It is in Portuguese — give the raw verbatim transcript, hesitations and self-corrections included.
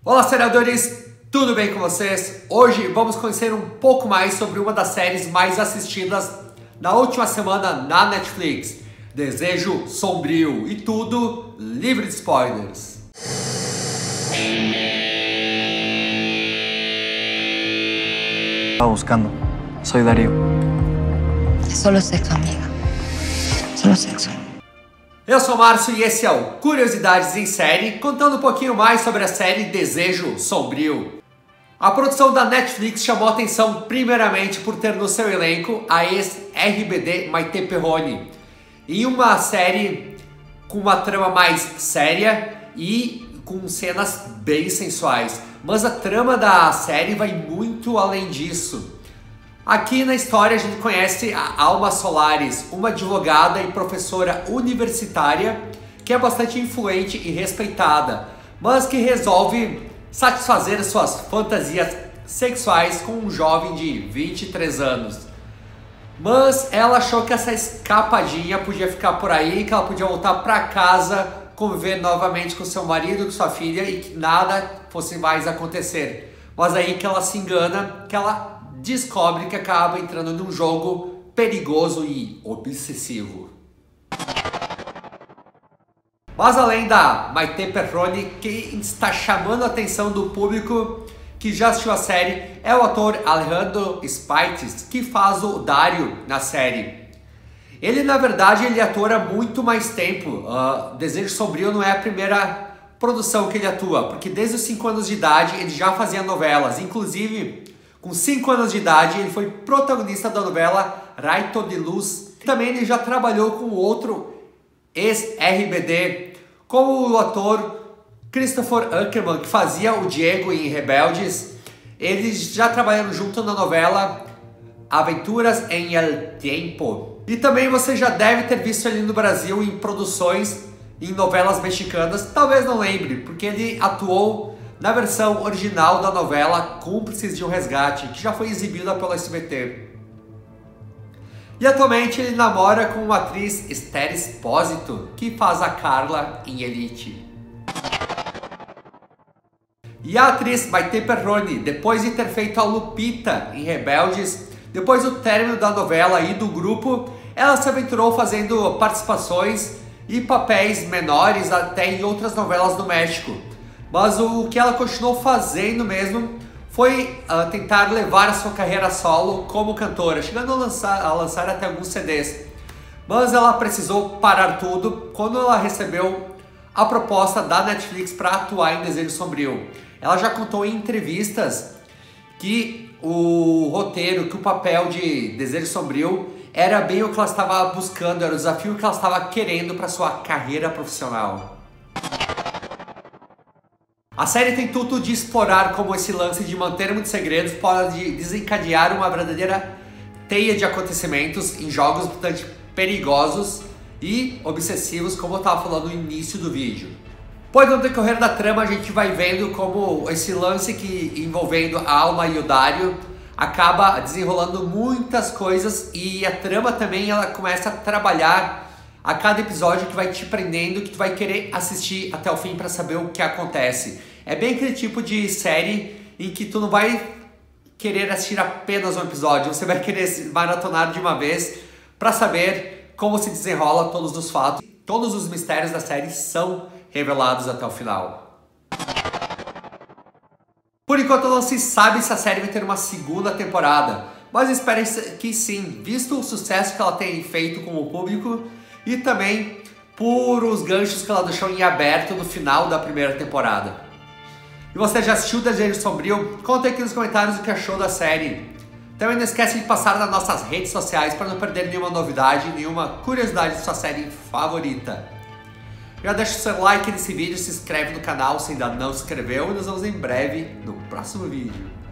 Olá, seriadores! Tudo bem com vocês? Hoje vamos conhecer um pouco mais sobre uma das séries mais assistidas na última semana na Netflix, Desejo Sombrio, e tudo livre de spoilers. Estaba buscando. Soy Darío. Es solo sexo, amiga. Solo sexo. Eu sou o Márcio e esse é o Curiosidades em Série, contando um pouquinho mais sobre a série Desejo Sombrio. A produção da Netflix chamou a atenção primeiramente por ter no seu elenco a ex-R B D Maite Perroni, em uma série com uma trama mais séria e com cenas bem sensuais. Mas a trama da série vai muito além disso. Aqui na história a gente conhece a Alma Solares, uma advogada e professora universitária que é bastante influente e respeitada, mas que resolve satisfazer suas fantasias sexuais com um jovem de vinte e três anos. Mas ela achou que essa escapadinha podia ficar por aí, que ela podia voltar para casa, conviver novamente com seu marido, com sua filha e que nada fosse mais acontecer. Mas aí que ela se engana, que ela descobre que acaba entrando num jogo perigoso e obsessivo. Mas além da Maite Perroni, quem está chamando a atenção do público que já assistiu a série é o ator Alejandro Speites, que faz o Dario na série. Ele, na verdade, ele atua há muito mais tempo. Uh, Desejo Sombrio não é a primeira produção que ele atua, porque desde os cinco anos de idade ele já fazia novelas. Inclusive, com cinco anos de idade, ele foi protagonista da novela Raito de Luz. Também ele já trabalhou com outro ex-R B D, como o ator Christopher Ackerman, que fazia o Diego em Rebeldes. Eles já trabalharam junto na novela Aventuras en el Tiempo. E também você já deve ter visto ele no Brasil em produções, em novelas mexicanas. Talvez não lembre, porque ele atuou na versão original da novela Cúmplices de um Resgate, que já foi exibida pelo S B T. E atualmente ele namora com uma atriz, Esther Espósito, que faz a Carla em Elite. E a atriz Maite Perroni, depois de ter feito a Lupita em Rebeldes, depois do término da novela e do grupo, ela se aventurou fazendo participações e papéis menores até em outras novelas do México. Mas o que ela continuou fazendo mesmo foi uh, tentar levar a sua carreira solo como cantora, chegando a lançar, a lançar até alguns C Ds. Mas ela precisou parar tudo quando ela recebeu a proposta da Netflix para atuar em Desejo Sombrio. Ela já contou em entrevistas que o roteiro, que o papel de Desejo Sombrio era bem o que ela estava buscando, era o desafio que ela estava querendo para sua carreira profissional. A série tem tudo de explorar como esse lance de manter muitos segredos pode desencadear uma verdadeira teia de acontecimentos em jogos bastante perigosos e obsessivos, como eu estava falando no início do vídeo. Pois no decorrer da trama a gente vai vendo como esse lance que envolvendo a Alma e o Dario acaba desenrolando muitas coisas, e a trama também ela começa a trabalhar a cada episódio que vai te prendendo, que tu vai querer assistir até o fim para saber o que acontece. É bem aquele tipo de série em que tu não vai querer assistir apenas um episódio, você vai querer maratonar de uma vez para saber como se desenrola todos os fatos. Todos os mistérios da série são revelados até o final. Por enquanto não se sabe se a série vai ter uma segunda temporada, mas espero que sim, visto o sucesso que ela tem feito com o público e também por os ganchos que ela deixou em aberto no final da primeira temporada. E você já assistiu Desejo Sombrio? Conta aqui nos comentários o que achou da série. Também não esquece de passar nas nossas redes sociais para não perder nenhuma novidade, nenhuma curiosidade de sua série favorita. Já deixa o seu like nesse vídeo, se inscreve no canal se ainda não se inscreveu e nos vemos em breve no próximo vídeo.